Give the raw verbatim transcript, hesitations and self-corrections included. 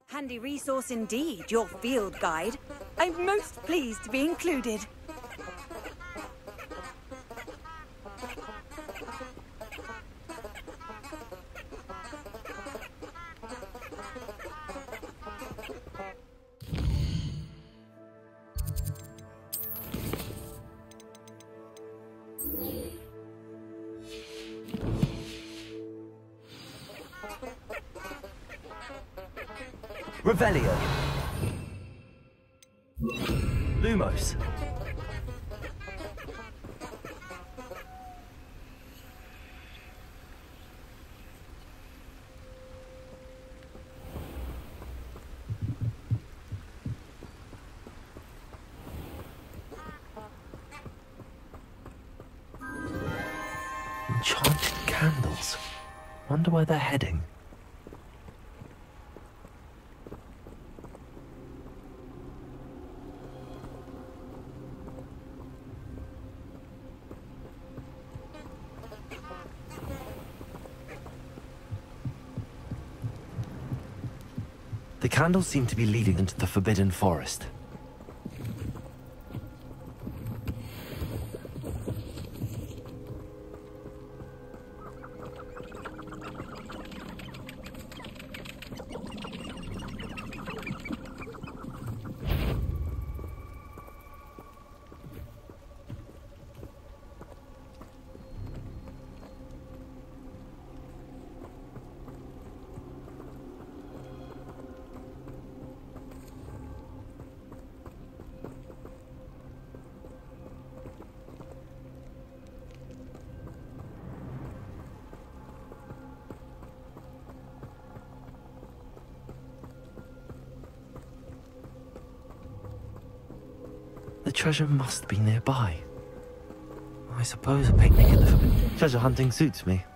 Handy resource indeed, your field guide. I'm most pleased to be included. Revelio. Lumos. Enchanted candles. Wonder where they're heading. The candles seem to be leading into the Forbidden Forest. The treasure must be nearby. I suppose a picnic in the forbidden treasure hunting suits me.